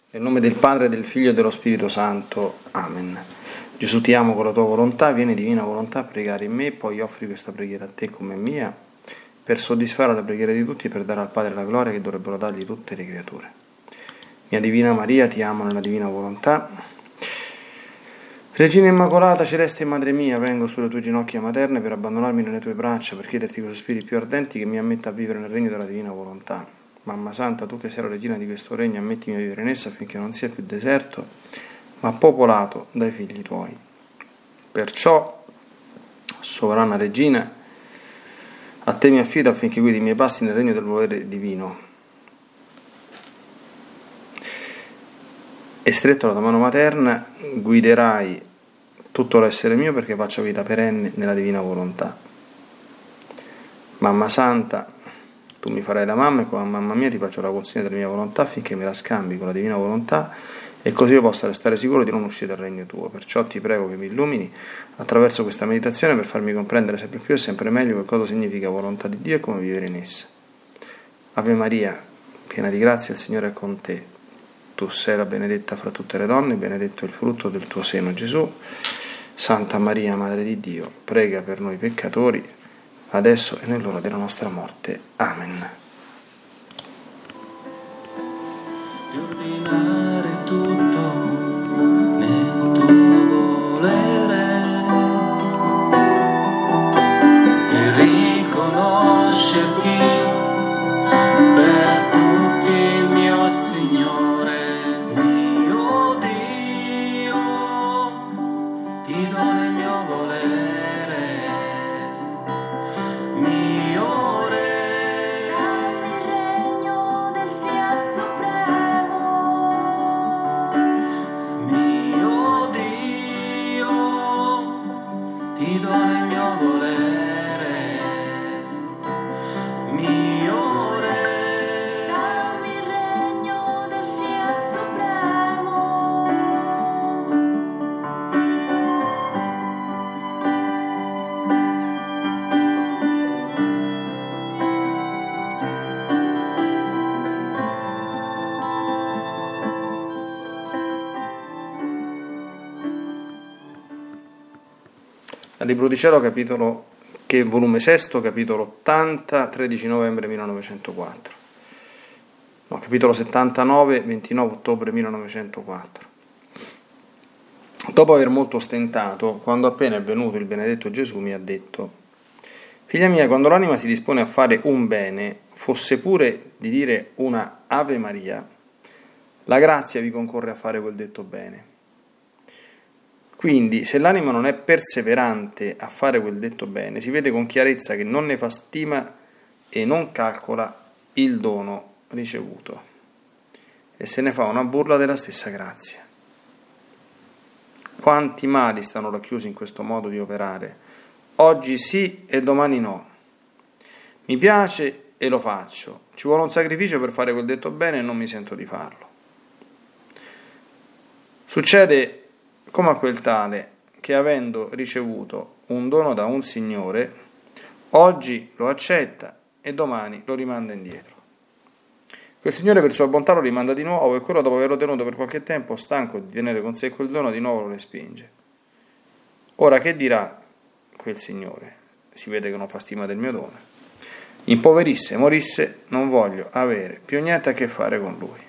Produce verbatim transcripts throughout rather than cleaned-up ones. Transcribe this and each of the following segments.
Nel nome del Padre, del Figlio e dello Spirito Santo. Amen. Gesù, ti amo con la tua volontà, vieni divina volontà a pregare in me, poi offri questa preghiera a te come mia, per soddisfare la preghiera di tutti e per dare al Padre la gloria che dovrebbero dargli tutte le creature. Mia Divina Maria, ti amo nella divina volontà. Regina Immacolata, celeste Madre mia, vengo sulle tue ginocchia materne per abbandonarmi nelle tue braccia, per chiederti con sospiri più ardenti che mi ammetta a vivere nel regno della divina volontà. Mamma Santa, tu che sei la regina di questo regno, ammettimi a vivere in esso affinché non sia più deserto, ma popolato dai figli tuoi. Perciò, sovrana regina, a te mi affido affinché guidi i miei passi nel regno del volere divino. E stretto la tua mano materna, guiderai tutto l'essere mio perché faccia vita perenne nella divina volontà. Mamma Santa, tu mi farai da mamma e con la mamma mia ti faccio la consegna della mia volontà affinché me la scambi con la divina volontà e così io possa restare sicuro di non uscire dal regno tuo. Perciò ti prego che mi illumini attraverso questa meditazione per farmi comprendere sempre più e sempre meglio che cosa significa volontà di Dio e come vivere in essa. Ave Maria, piena di grazia, il Signore è con te. Tu sei la benedetta fra tutte le donne, benedetto è il frutto del tuo seno, Gesù. Santa Maria, Madre di Dio, prega per noi peccatori, adesso e nell'ora della nostra morte. Amen. Di ordinare tutto nel tuo volere e riconoscerti per tutti il mio Signore, mio Dio, ti do nel mio volere. Libro di Cielo, capitolo, che volume sesto, capitolo ottanta, tredici novembre millenovecentoquattro. No, capitolo settantanove, ventinove ottobre millenovecentoquattro. Dopo aver molto ostentato, quando appena è venuto il benedetto Gesù mi ha detto: figlia mia, quando l'anima si dispone a fare un bene, fosse pure di dire una Ave Maria, la grazia vi concorre a fare quel detto bene. Quindi, se l'anima non è perseverante a fare quel detto bene, si vede con chiarezza che non ne fa stima e non calcola il dono ricevuto e se ne fa una burla della stessa grazia. Quanti mali stanno racchiusi in questo modo di operare? Oggi sì e domani no. Mi piace e lo faccio. Ci vuole un sacrificio per fare quel detto bene e non mi sento di farlo. Succede come a quel tale che, avendo ricevuto un dono da un signore, oggi lo accetta e domani lo rimanda indietro. Quel signore per sua bontà lo rimanda di nuovo e quello, dopo averlo tenuto per qualche tempo, stanco di tenere con sé quel dono, di nuovo lo respinge. Ora che dirà quel signore? Si vede che non fa stima del mio dono. Impoverisse, morisse, non voglio avere più niente a che fare con lui.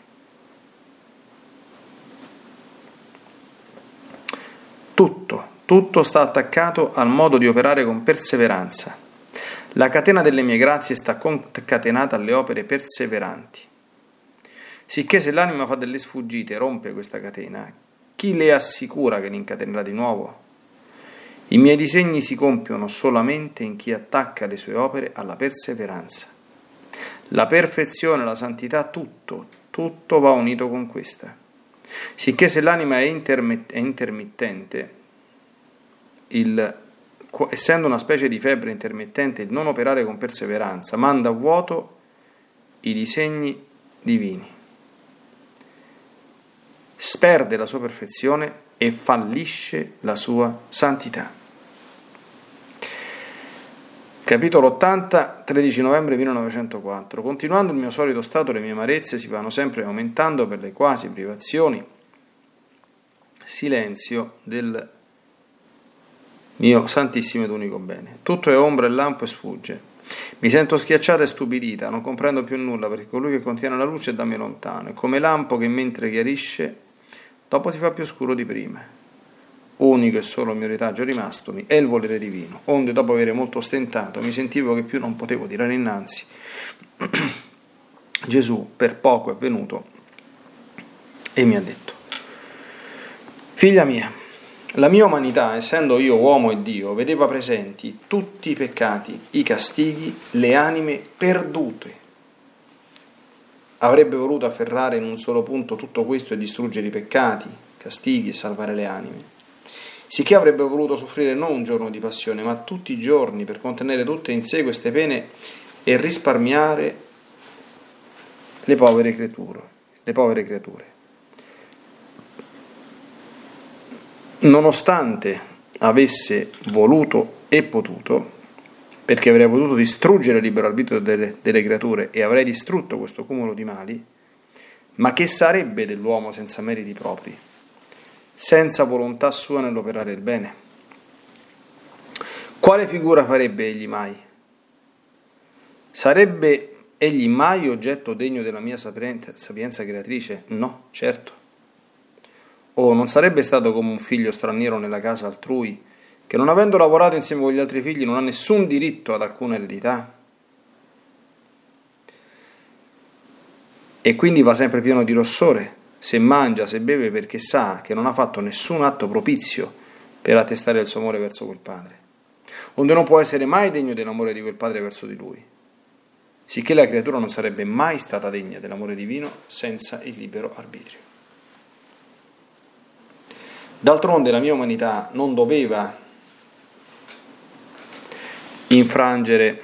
Tutto, tutto sta attaccato al modo di operare con perseveranza. La catena delle mie grazie sta concatenata alle opere perseveranti. Sicché se l'anima fa delle sfuggite e rompe questa catena, chi le assicura che l'incatenerà di nuovo? I miei disegni si compiono solamente in chi attacca le sue opere alla perseveranza. La perfezione, la santità, tutto, tutto va unito con questa. Sicché se l'anima è, intermet- è intermittente, il, essendo una specie di febbre intermittente, il non operare con perseveranza manda a vuoto i disegni divini, sperde la sua perfezione e fallisce la sua santità. Capitolo ottanta, tredici novembre millenovecentoquattro. Continuando il mio solito stato, le mie amarezze si vanno sempre aumentando per le quasi privazioni. Silenzio del mio santissimo ed unico bene. Tutto è ombra e lampo e sfugge. Mi sento schiacciata e stupidita, non comprendo più nulla, perché colui che contiene la luce è da me lontano, è come lampo che mentre chiarisce, dopo si fa più scuro di prima. Unico e solo il mio retaggio rimastomi è il volere divino, onde dopo avere molto stentato mi sentivo che più non potevo tirare innanzi. Gesù per poco è venuto e mi ha detto: figlia mia, la mia umanità, essendo io uomo e Dio, vedeva presenti tutti i peccati, i castighi, le anime perdute. Avrebbe voluto afferrare in un solo punto tutto questo e distruggere i peccati, castighi e salvare le anime. Sicché avrebbe voluto soffrire non un giorno di passione, ma tutti i giorni per contenere tutte in sé queste pene e risparmiare le povere creature. Le povere creature. Nonostante avesse voluto e potuto, perché avrei potuto distruggere il libero arbitrio delle, delle creature e avrei distrutto questo cumulo di mali, ma che sarebbe dell'uomo senza meriti propri, senza volontà sua nell'operare il bene? Quale figura farebbe egli mai? Sarebbe egli mai oggetto degno della mia sapienza creatrice? No, certo. O non sarebbe stato come un figlio straniero nella casa altrui, che non avendo lavorato insieme con gli altri figli non ha nessun diritto ad alcuna eredità? E quindi va sempre pieno di rossore, se mangia, se beve, perché sa che non ha fatto nessun atto propizio per attestare il suo amore verso quel padre, onde non può essere mai degno dell'amore di quel padre verso di lui, sicché la creatura non sarebbe mai stata degna dell'amore divino senza il libero arbitrio. D'altronde la mia umanità non doveva infrangere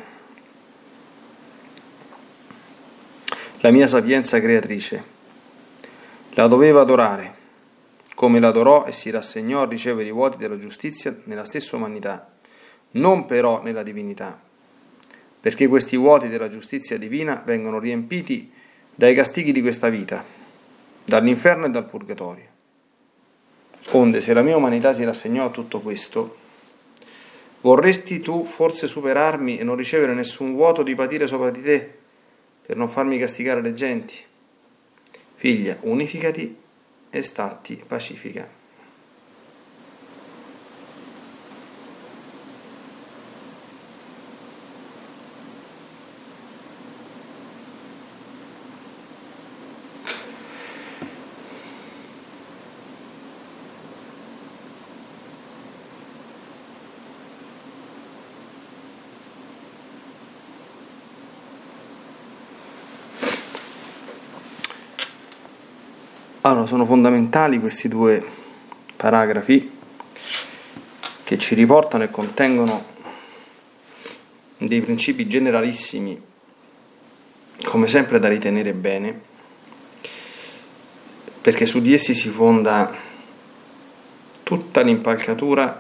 la mia sapienza creatrice, la doveva adorare, come l'adorò e si rassegnò a ricevere i vuoti della giustizia nella stessa umanità, non però nella divinità, perché questi vuoti della giustizia divina vengono riempiti dai castighi di questa vita, dall'inferno e dal purgatorio. Onde, se la mia umanità si rassegnò a tutto questo, vorresti tu forse superarmi e non ricevere nessun vuoto di patire sopra di te, per non farmi castigare le genti? Figlia, unificati e statti pacifica. Allora, sono fondamentali questi due paragrafi che ci riportano e contengono dei principi generalissimi, come sempre da ritenere bene, perché su di essi si fonda tutta l'impalcatura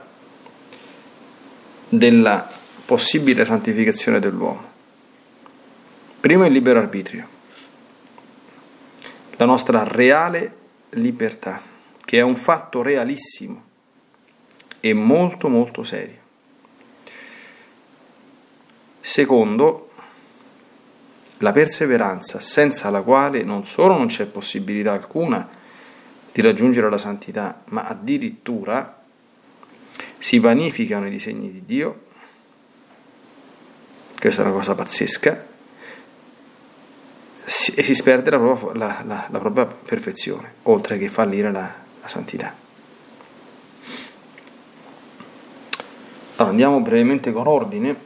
della possibile santificazione dell'uomo. Primo il libero arbitrio, la nostra reale libertà, che è un fatto realissimo e molto molto serio. Secondo, la perseveranza, senza la quale non solo non c'è possibilità alcuna di raggiungere la santità, ma addirittura si vanificano i disegni di Dio. Questa è una cosa pazzesca, e si sperde la propria, la, la, la propria perfezione, oltre che fallire la, la santità. Allora, andiamo brevemente con ordine.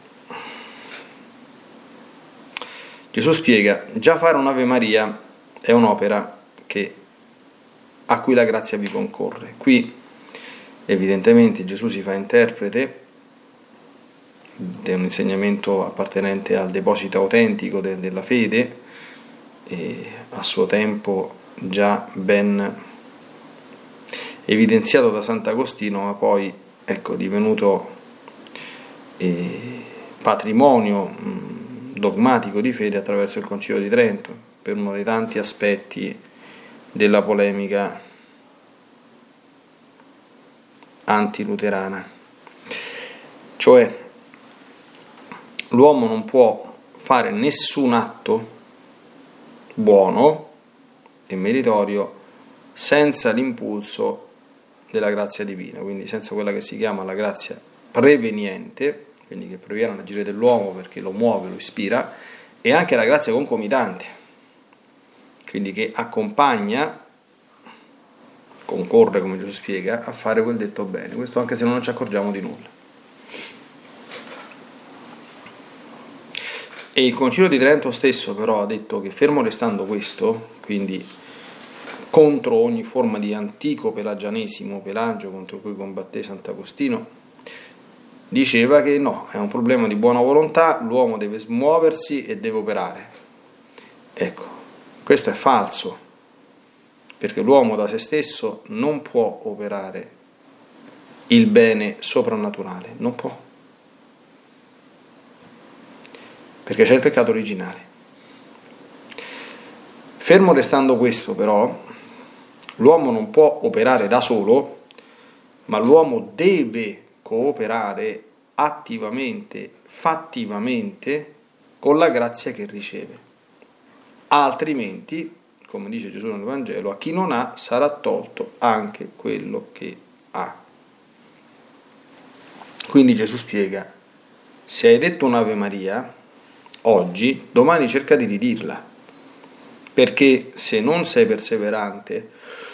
Gesù spiega: già fare un'Ave Maria è un'opera che, a cui la grazia vi concorre. Qui evidentemente Gesù si fa interprete di un insegnamento appartenente al deposito autentico de, della fede, e a suo tempo già ben evidenziato da Sant'Agostino, ma poi ecco divenuto eh, patrimonio mh, dogmatico di fede attraverso il Concilio di Trento, per uno dei tanti aspetti della polemica antiluterana. Cioè, l'uomo non può fare nessun atto buono e meritorio senza l'impulso della grazia divina, quindi senza quella che si chiama la grazia preveniente, quindi che proviene all'agire dell'uomo perché lo muove, lo ispira, e anche la grazia concomitante, quindi che accompagna, concorre, come Gesù spiega, a fare quel detto bene, questo anche se non ci accorgiamo di nulla. E il Concilio di Trento stesso però ha detto che, fermo restando questo, quindi contro ogni forma di antico pelagianesimo, Pelagio contro cui combatté Sant'Agostino, diceva che no, è un problema di buona volontà, l'uomo deve smuoversi e deve operare. Ecco, questo è falso, perché l'uomo da se stesso non può operare il bene soprannaturale, non può, perché c'è il peccato originale. Fermo restando questo però, l'uomo non può operare da solo, ma l'uomo deve cooperare attivamente, fattivamente, con la grazia che riceve. Altrimenti, come dice Gesù nel Vangelo, a chi non ha sarà tolto anche quello che ha. Quindi Gesù spiega: se hai detto un'Ave Maria oggi, domani cerca di ridirla, perché se non sei perseverante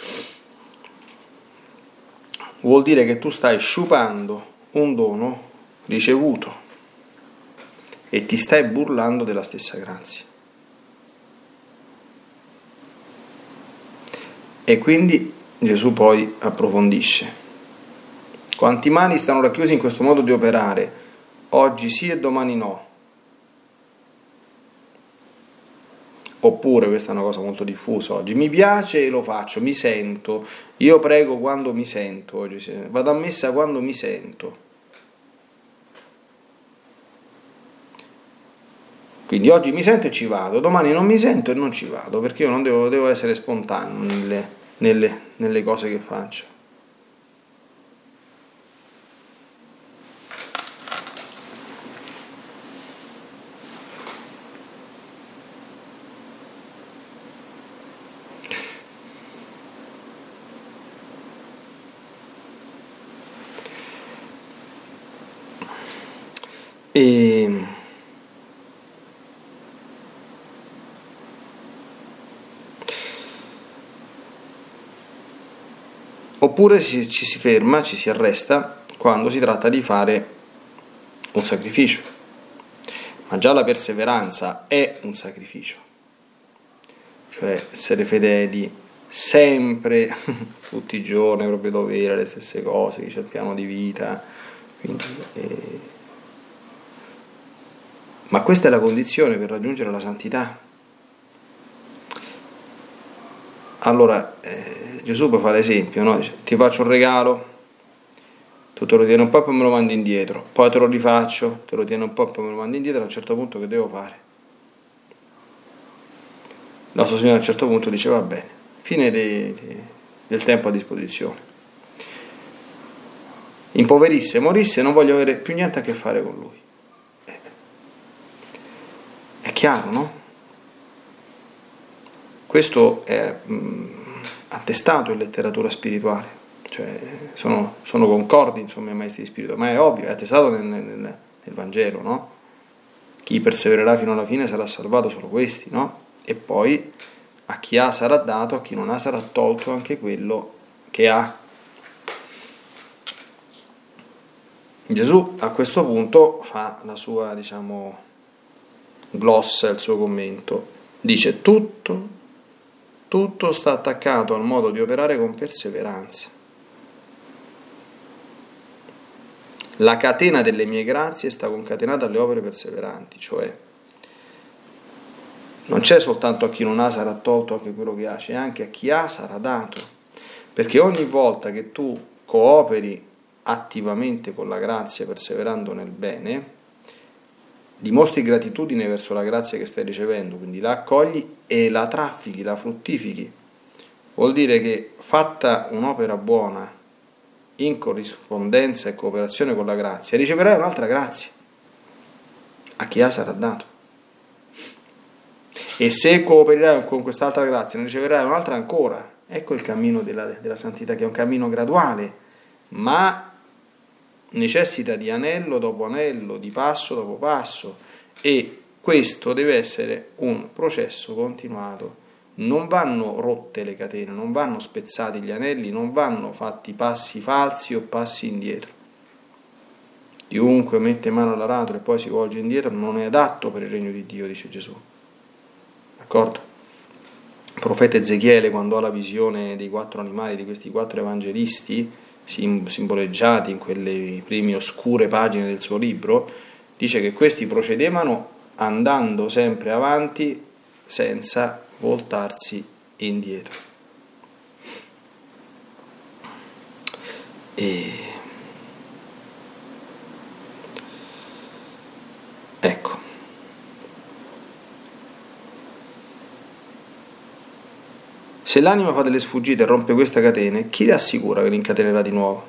vuol dire che tu stai sciupando un dono ricevuto e ti stai burlando della stessa grazia. E quindi Gesù poi approfondisce: quanti mali stanno racchiusi in questo modo di operare, oggi sì e domani no. Oppure, questa è una cosa molto diffusa oggi, mi piace e lo faccio, mi sento, io prego quando mi sento, oggi vado a messa quando mi sento. Quindi oggi mi sento e ci vado, domani non mi sento e non ci vado, perché io non devo, devo essere spontaneo nelle, nelle, nelle cose che faccio. E oppure ci, ci si ferma, ci si arresta quando si tratta di fare un sacrificio, ma già la perseveranza è un sacrificio, cioè essere fedeli sempre, tutti i giorni, proprio dovere, le stesse cose, che c'è il piano di vita, quindi, eh, ma questa è la condizione per raggiungere la santità. Allora eh, Gesù poi fa l'esempio, no? Dice, ti faccio un regalo, tu te lo tieni un po' e poi me lo mandi indietro, poi te lo rifaccio, te lo tieni un po' e poi me lo mandi indietro, a un certo punto che devo fare? Il nostro Signore a un certo punto dice: va bene, fine de, de, del tempo a disposizione, impoverisse, morisse, non voglio avere più niente a che fare con lui. eh. È chiaro, no? Questo è mh, attestato in letteratura spirituale, cioè sono, sono concordi, insomma, i maestri di spirito, ma è ovvio, è attestato nel, nel, nel Vangelo, no? Chi persevererà fino alla fine sarà salvato, solo questi, no? E poi a chi ha sarà dato, a chi non ha sarà tolto anche quello che ha. Gesù a questo punto fa la sua, diciamo, glossa, il suo commento, dice: tutto Tutto sta attaccato al modo di operare con perseveranza. La catena delle mie grazie sta concatenata alle opere perseveranti, cioè non c'è soltanto a chi non ha sarà tolto anche quello che ha, c'è anche a chi ha sarà dato, perché ogni volta che tu cooperi attivamente con la grazia perseverando nel bene, dimostri gratitudine verso la grazia che stai ricevendo, quindi la accogli e la traffichi, la fruttifichi. Vuol dire che fatta un'opera buona in corrispondenza e cooperazione con la grazia, riceverai un'altra grazia, a chi ha sarà dato. E se coopererai con quest'altra grazia, ne riceverai un'altra ancora. Ecco il cammino della, della santità, che è un cammino graduale, ma necessita di anello dopo anello, di passo dopo passo, e questo deve essere un processo continuato. Non vanno rotte le catene, non vanno spezzati gli anelli, non vanno fatti passi falsi o passi indietro. Chiunque mette mano all'aratro e poi si volge indietro non è adatto per il regno di Dio, dice Gesù. D'accordo? Il profeta Ezechiele, quando ha la visione dei quattro animali, di questi quattro evangelisti simboleggiati in quelle prime oscure pagine del suo libro, dice che questi procedevano andando sempre avanti senza voltarsi indietro. E ecco, se l'anima fa delle sfuggite e rompe queste catene, chi le assicura che l'incatenerà di nuovo?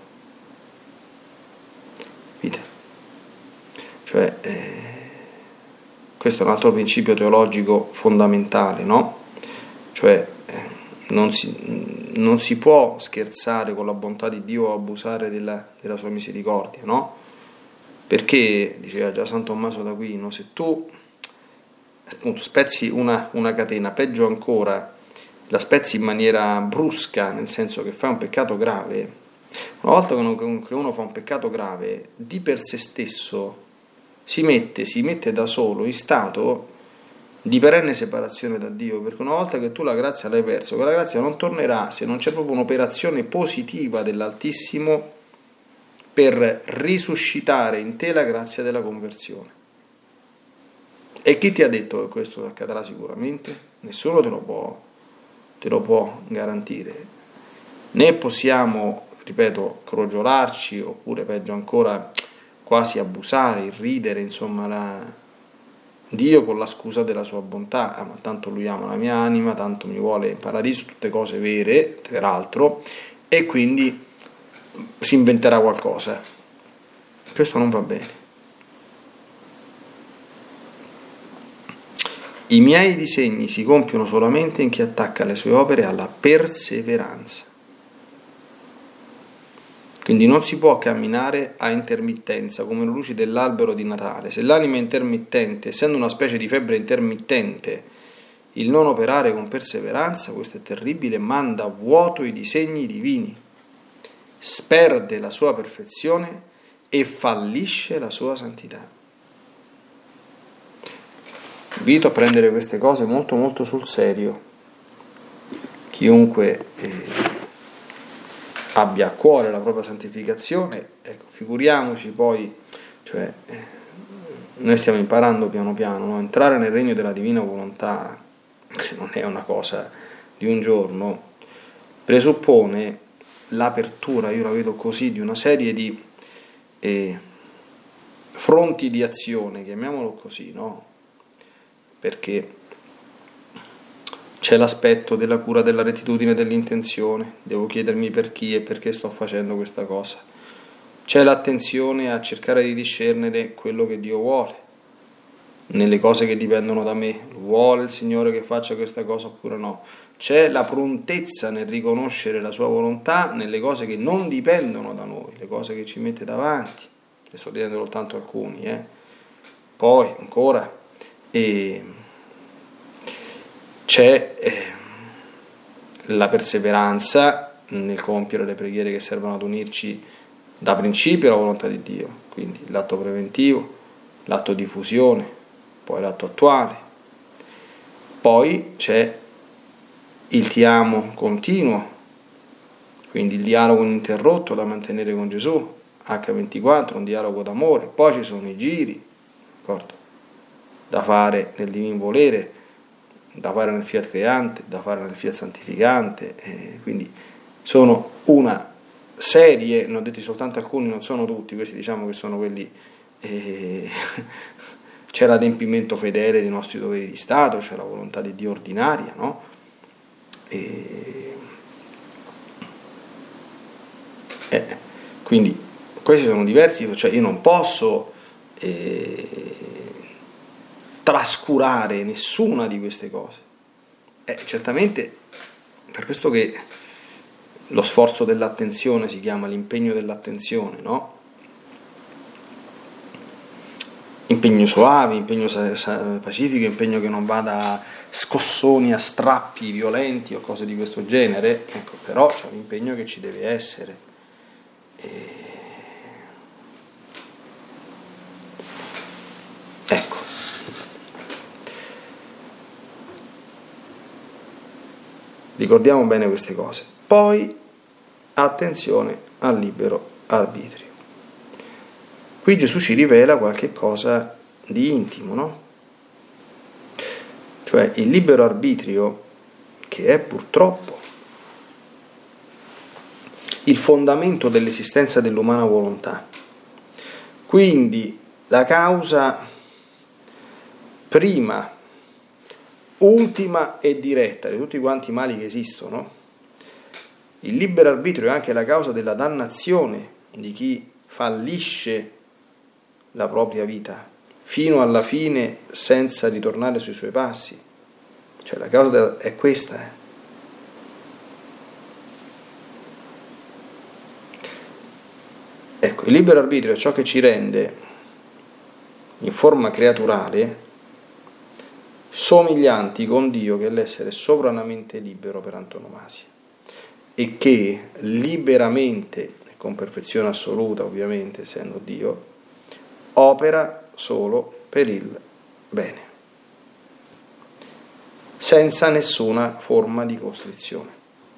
Capite? Cioè, eh, questo è un altro principio teologico fondamentale, no? Cioè, eh, non, si, non si può scherzare con la bontà di Dio o abusare della, della sua misericordia, no? Perché, diceva già San Tommaso d'Aquino, se tu appunto spezzi una, una catena, peggio ancora, la spezzi in maniera brusca, nel senso che fai un peccato grave, una volta che uno, che uno fa un peccato grave, di per sé stesso si mette, si mette da solo in stato di perenne separazione da Dio, perché una volta che tu la grazia l'hai perso, quella grazia non tornerà se non c'è proprio un'operazione positiva dell'Altissimo per risuscitare in te la grazia della conversione. E chi ti ha detto che questo accadrà sicuramente? Nessuno te lo può, te lo può garantire. Né possiamo, ripeto, crogiolarci, oppure peggio ancora quasi abusare, irridere, insomma, la... Dio con la scusa della sua bontà. Ah, ma tanto lui ama la mia anima, tanto mi vuole in paradiso, tutte cose vere, peraltro, e quindi si inventerà qualcosa. Questo non va bene. I miei disegni si compiono solamente in chi attacca le sue opere alla perseveranza. Quindi non si può camminare a intermittenza come le luci dell'albero di Natale. Se l'anima è intermittente, essendo una specie di febbre intermittente, il non operare con perseveranza, questo è terribile, manda a vuoto i disegni divini, sperde la sua perfezione e fallisce la sua santità. Invito a prendere queste cose molto molto sul serio. Chiunque eh, abbia a cuore la propria santificazione, ecco, figuriamoci poi, cioè eh, noi stiamo imparando piano piano, no? Entrare nel regno della divina volontà, che non è una cosa di un giorno, presuppone l'apertura, io la vedo così, di una serie di eh, fronti di azione, chiamiamolo così, no? Perché c'è l'aspetto della cura della rettitudine dell'intenzione, devo chiedermi per chi e perché sto facendo questa cosa. C'è l'attenzione a cercare di discernere quello che Dio vuole nelle cose che dipendono da me. Vuole il Signore che faccia questa cosa oppure no? C'è la prontezza nel riconoscere la sua volontà nelle cose che non dipendono da noi, le cose che ci mette davanti. Ne sto dicendo soltanto alcuni, eh. Poi ancora e c'è eh, la perseveranza nel compiere le preghiere che servono ad unirci da principio alla volontà di Dio, quindi l'atto preventivo, l'atto di fusione, poi l'atto attuale. Poi c'è il ti amo continuo, quindi il dialogo ininterrotto da mantenere con Gesù, acca ventiquattro, un dialogo d'amore. Poi ci sono i giri, d'accordo? Da fare nel divin volere, da fare nel fiat creante, da fare nel fiat santificante, eh, quindi sono una serie, ne ho detti soltanto alcuni, non sono tutti, questi diciamo che sono quelli eh, c'è l'adempimento fedele dei nostri doveri di Stato, c'è la volontà di Dio ordinaria, no? E... Eh, quindi questi sono diversi, cioè io non posso eh, trascurare nessuna di queste cose. Eh, certamente, per questo che lo sforzo dell'attenzione si chiama l'impegno dell'attenzione, no? Impegno suave, impegno pacifico, impegno che non vada a scossoni, a strappi violenti o cose di questo genere, ecco, però c'è un impegno che ci deve essere. E... ecco. Ricordiamo bene queste cose. Poi, attenzione al libero arbitrio. Qui Gesù ci rivela qualche cosa di intimo, no? Cioè il libero arbitrio, che è purtroppo il fondamento dell'esistenza dell'umana volontà. Quindi la causa prima, ultima e diretta di tutti quanti i mali che esistono. Il libero arbitrio è anche la causa della dannazione di chi fallisce la propria vita fino alla fine senza ritornare sui suoi passi. Cioè la causa è questa. Eh. Ecco, il libero arbitrio è ciò che ci rende in forma creaturale somiglianti con Dio, che è l'essere sovranamente libero per antonomasia, e che liberamente, con perfezione assoluta ovviamente, essendo Dio, opera solo per il bene, senza nessuna forma di costrizione.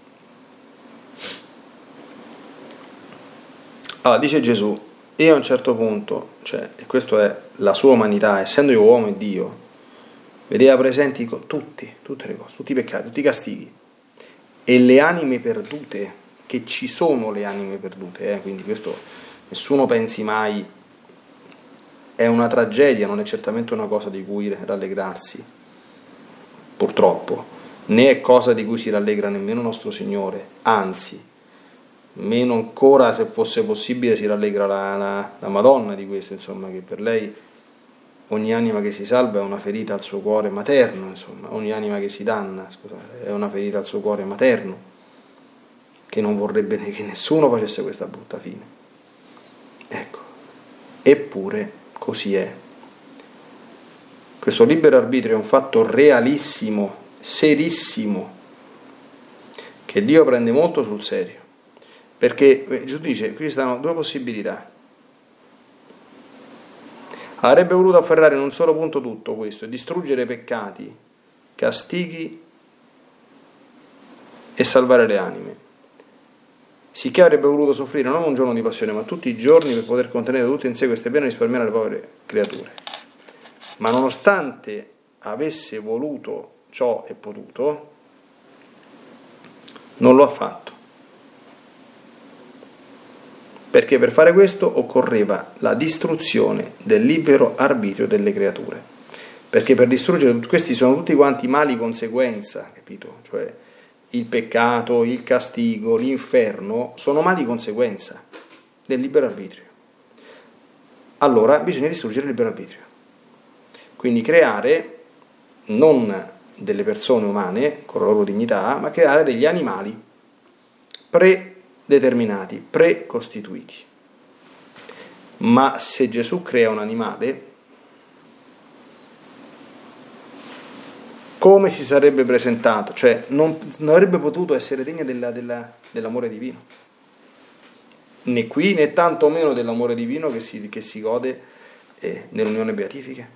Allora, dice Gesù, io a un certo punto, cioè, e questa è la sua umanità, essendo io uomo e Dio, vedeva presenti tutti, tutte le cose, tutti i peccati, tutti i castighi, e le anime perdute, che ci sono le anime perdute, eh? Quindi questo nessuno pensi mai, è una tragedia, non è certamente una cosa di cui rallegrarsi, purtroppo, né è cosa di cui si rallegra nemmeno nostro Signore, anzi, meno ancora, se fosse possibile, si rallegra la, la, la Madonna di questo, insomma, che per lei ogni anima che si salva è una ferita al suo cuore materno, insomma, ogni anima che si danna, scusate, è una ferita al suo cuore materno, che non vorrebbe che nessuno facesse questa brutta fine. Ecco, eppure così è. Questo libero arbitrio è un fatto realissimo, serissimo, che Dio prende molto sul serio, perché Gesù dice, qui stanno due possibilità. Avrebbe voluto afferrare in un solo punto tutto questo e distruggere peccati, castighi e salvare le anime, sicché avrebbe voluto soffrire non un giorno di passione ma tutti i giorni per poter contenere tutte in sé queste pene e risparmiare le povere creature. Ma nonostante avesse voluto ciò e potuto, non lo ha fatto, perché per fare questo occorreva la distruzione del libero arbitrio delle creature, perché per distruggere questi sono tutti quanti mali conseguenza, capito? Cioè il peccato, il castigo, l'inferno sono mali conseguenza del libero arbitrio. Allora bisogna distruggere il libero arbitrio, quindi creare non delle persone umane con la loro dignità, ma creare degli animali predeterminati, precostituiti. Ma se Gesù crea un animale, come si sarebbe presentato? Cioè non, non avrebbe potuto essere degna della, della, dell'amore divino, né qui né tanto meno dell'amore divino che si, che si gode eh, nell'unione beatifica.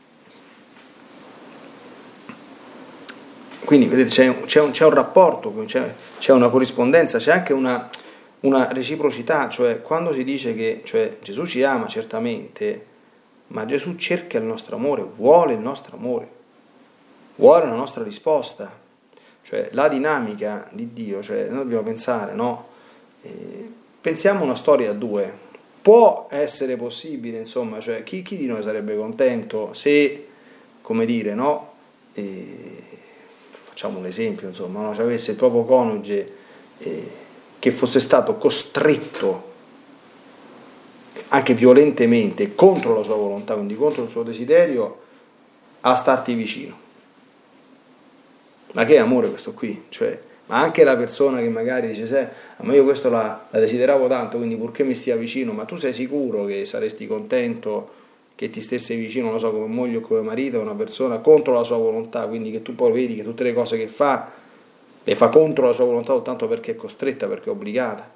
Quindi vedete, c'è, c'è, un, c'è un rapporto, c'è, c'è una corrispondenza, c'è anche una, una reciprocità, cioè quando si dice che cioè, Gesù ci ama certamente, ma Gesù cerca il nostro amore, vuole il nostro amore, vuole la nostra risposta, cioè la dinamica di Dio, cioè noi dobbiamo pensare, no? Eh, pensiamo una storia a due, può essere possibile, insomma, cioè chi, chi di noi sarebbe contento se, come dire, no? E, facciamo un esempio, insomma, no? Cioè, avesse il proprio coniuge eh, che fosse stato costretto anche violentemente, contro la sua volontà, quindi contro il suo desiderio, a starti vicino. Ma che amore questo qui? Cioè, ma anche la persona che magari dice, sai, ma io questo la, la desideravo tanto, quindi purché mi stia vicino, ma tu sei sicuro che saresti contento che ti stesse vicino, non lo so, come moglie o come marito, una persona contro la sua volontà, quindi che tu poi vedi che tutte le cose che fa, le fa contro la sua volontà soltanto perché è costretta, perché è obbligata?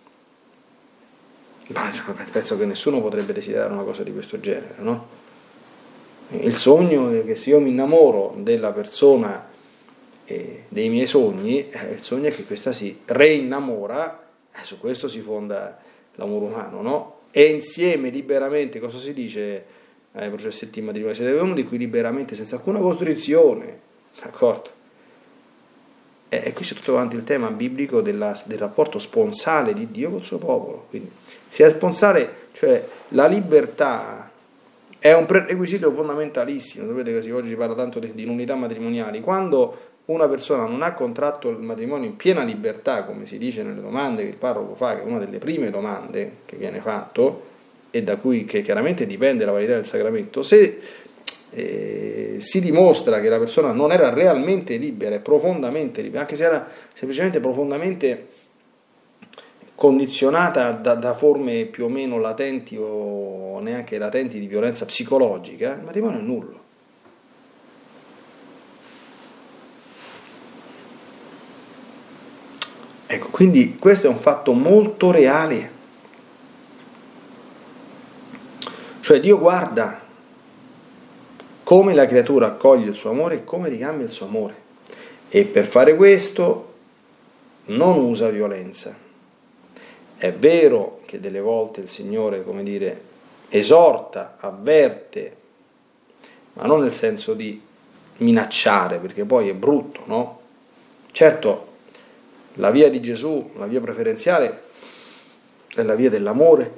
Ma penso che nessuno potrebbe desiderare una cosa di questo genere, no? Il sogno è che se io mi innamoro della persona eh, dei miei sogni, eh, il sogno è che questa si reinnamora, eh, su questo si fonda l'amore umano, no? E insieme, liberamente, cosa si dice ai processetti matrimoniali? Siete venuti qui liberamente, senza alcuna costrizione, d'accordo? E, e qui c'è tutto avanti il tema biblico della, del rapporto sponsale di Dio col suo popolo. Quindi, sia sponsale, cioè la libertà è un prerequisito fondamentalissimo. Sapete che oggi si parla tanto di, di unità matrimoniali. Quando una persona non ha contratto il matrimonio in piena libertà, come si dice nelle domande che il parroco fa, che è una delle prime domande che viene fatto e da cui che chiaramente dipende la validità del sacramento, se eh, si dimostra che la persona non era realmente libera e profondamente libera, anche se era semplicemente profondamente condizionata da, da forme più o meno latenti o neanche latenti di violenza psicologica, il matrimonio è nullo. Ecco, quindi questo è un fatto molto reale. Cioè Dio guarda come la creatura accoglie il suo amore e come ricambia il suo amore. E per fare questo non usa violenza. È vero che delle volte il Signore, come dire, esorta, avverte, ma non nel senso di minacciare, perché poi è brutto, no? Certo, la via di Gesù, la via preferenziale, è la via dell'amore.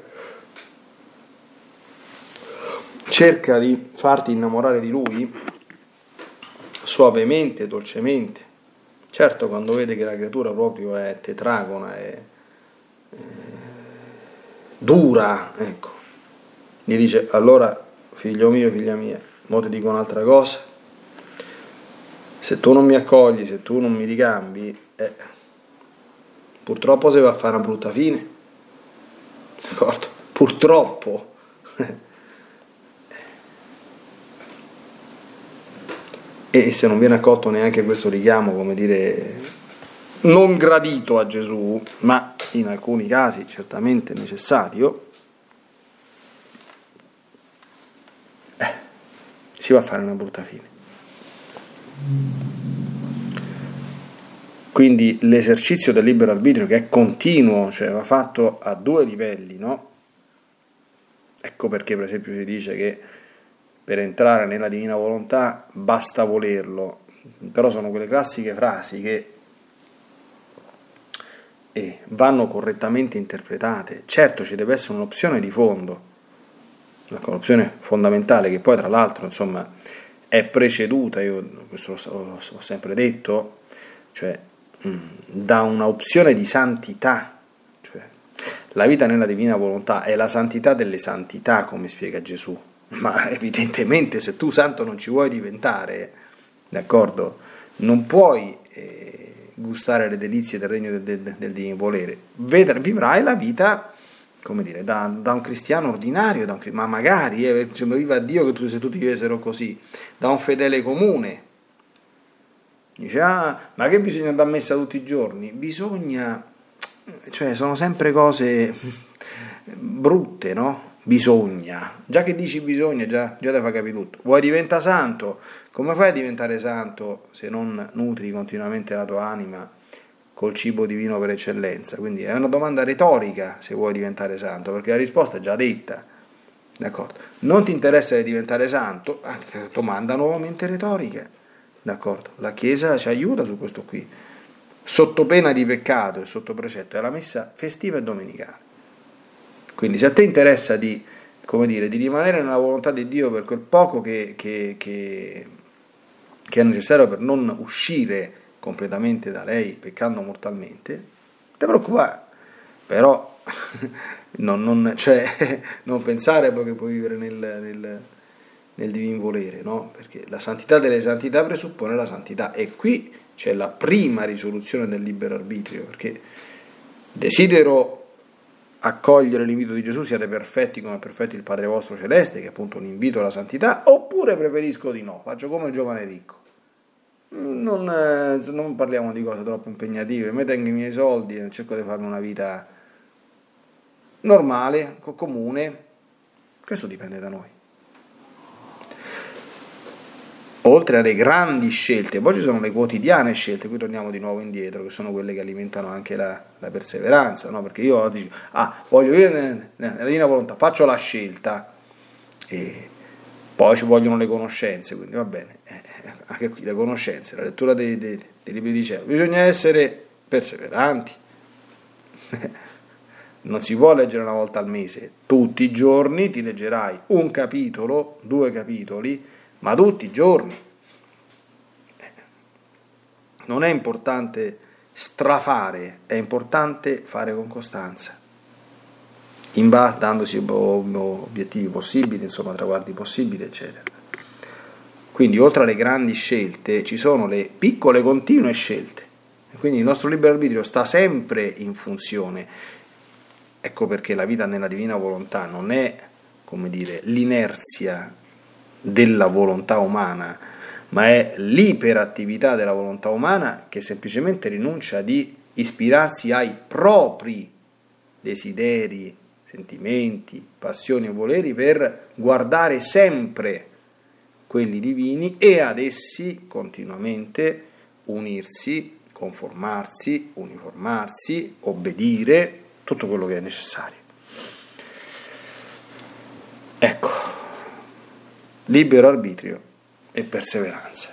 Cerca di farti innamorare di Lui suavemente, dolcemente. Certo, quando vede che la creatura proprio è tetragona, è, è dura, ecco, gli dice: allora, figlio mio, figlia mia, mo ti dico un'altra cosa. Se tu non mi accogli, se tu non mi ricambi, eh, purtroppo si va a fare una brutta fine, d'accordo? Purtroppo. E se non viene accolto neanche questo richiamo, come dire, non gradito a Gesù, ma in alcuni casi certamente necessario, eh, si va a fare una brutta fine. Quindi l'esercizio del libero arbitrio, che è continuo, cioè va fatto a due livelli, no? Ecco perché per esempio si dice che per entrare nella divina volontà basta volerlo, però sono quelle classiche frasi che eh, vanno correttamente interpretate. Certo, ci deve essere un'opzione di fondo, un'opzione fondamentale che poi tra l'altro insomma è preceduta, io questo l'ho, l'ho sempre detto, cioè mh, da un'opzione di santità, cioè la vita nella divina volontà è la santità delle santità, come spiega Gesù. Ma evidentemente se tu santo non ci vuoi diventare, d'accordo, non puoi eh, gustare le delizie del regno del, del, del divino volere. Vedrai, vivrai la vita, come dire, da, da un cristiano ordinario, da un, ma magari, eh, cioè, viva Dio che tu, se tutti vivessero così, da un fedele comune. Dice, ah, ma che bisogna andare a messa tutti i giorni? Bisogna, cioè sono sempre cose brutte, no? Bisogna, già che dici bisogna, già, già te fa capire tutto. Vuoi diventare santo? Come fai a diventare santo se non nutri continuamente la tua anima col cibo divino per eccellenza? Quindi è una domanda retorica se vuoi diventare santo, perché la risposta è già detta, d'accordo? Non ti interessa di diventare santo? Domanda nuovamente retorica, d'accordo? La Chiesa ci aiuta su questo qui, sotto pena di peccato e sotto precetto, è la messa festiva e domenicale. Quindi se a te interessa di, come dire, di rimanere nella volontà di Dio per quel poco che, che, che, che è necessario per non uscire completamente da lei peccando mortalmente, non ti preoccupare, però non, non, cioè, non pensare poi che puoi vivere nel, nel, nel divin volere, no? Perché la santità delle santità presuppone la santità, e qui c'è la prima risoluzione del libero arbitrio, perché desidero accogliere l'invito di Gesù, siate perfetti come è perfetto il Padre vostro celeste, che è appunto un invito alla santità, oppure preferisco di no, faccio come il giovane ricco. Non, eh, non parliamo di cose troppo impegnative, mi tengo i miei soldi e cerco di farmi una vita normale, comune. Questo dipende da noi. Oltre alle grandi scelte, poi ci sono le quotidiane scelte, qui torniamo di nuovo indietro, che sono quelle che alimentano anche la, la perseveranza, no? Perché io dico, ah, voglio vivere nella divina volontà, faccio la scelta, e poi ci vogliono le conoscenze, quindi va bene, eh, anche qui le conoscenze, la lettura dei, dei, dei libri di cielo, bisogna essere perseveranti, non si può leggere una volta al mese, tutti i giorni ti leggerai un capitolo, due capitoli, ma tutti i giorni. Non è importante strafare, è importante fare con costanza, in base, dandosi obiettivi possibili, insomma traguardi possibili, eccetera. Quindi oltre alle grandi scelte ci sono le piccole continue scelte, quindi il nostro libero arbitrio sta sempre in funzione. Ecco perché la vita nella divina volontà non è, come dire, l'inerzia della volontà umana, ma è l'iperattività della volontà umana che semplicemente rinuncia di ispirarsi ai propri desideri, sentimenti, passioni e voleri per guardare sempre quelli divini e ad essi continuamente unirsi, conformarsi, uniformarsi, obbedire, tutto quello che è necessario. Ecco, libero arbitrio e perseveranza.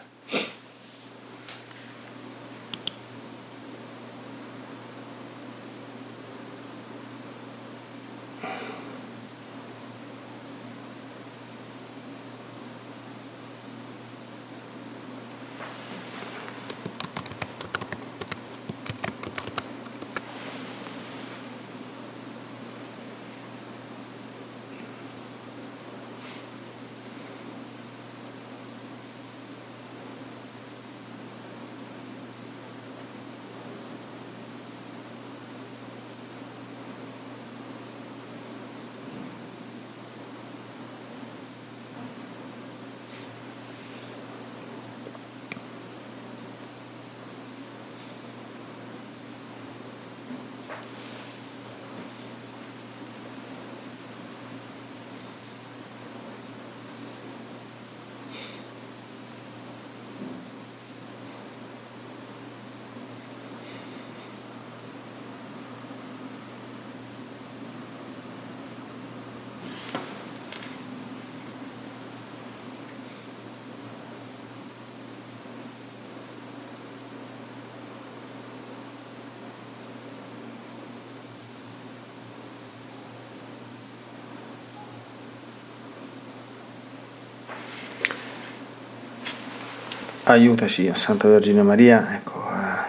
Aiutaci, Santa Vergine Maria, ecco, a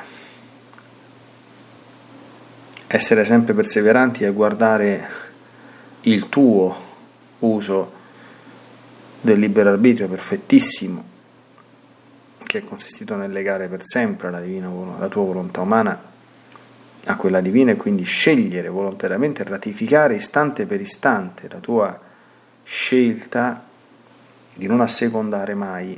essere sempre perseveranti e a guardare il tuo uso del libero arbitrio perfettissimo, che è consistito nel legare per sempre la, divina, la tua volontà umana a quella divina, e quindi scegliere volontariamente, ratificare istante per istante la tua scelta di non assecondare mai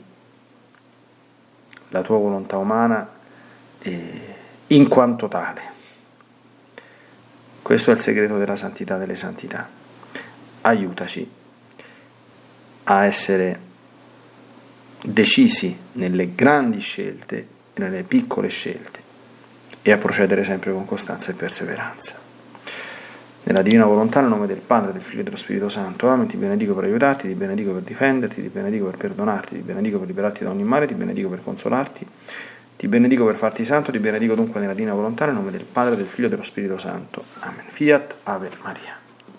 la tua volontà umana eh, in quanto tale. Questo è il segreto della santità delle santità. Aiutaci a essere decisi nelle grandi scelte e nelle piccole scelte e a procedere sempre con costanza e perseveranza. Nella divina volontà, nel nome del Padre, del Figlio e dello Spirito Santo. Amen. Ti benedico per aiutarti, ti benedico per difenderti, ti benedico per perdonarti, ti benedico per liberarti da ogni male, ti benedico per consolarti, ti benedico per farti santo, ti benedico dunque nella divina volontà, nel nome del Padre, del Figlio e dello Spirito Santo. Amen. Fiat Ave Maria.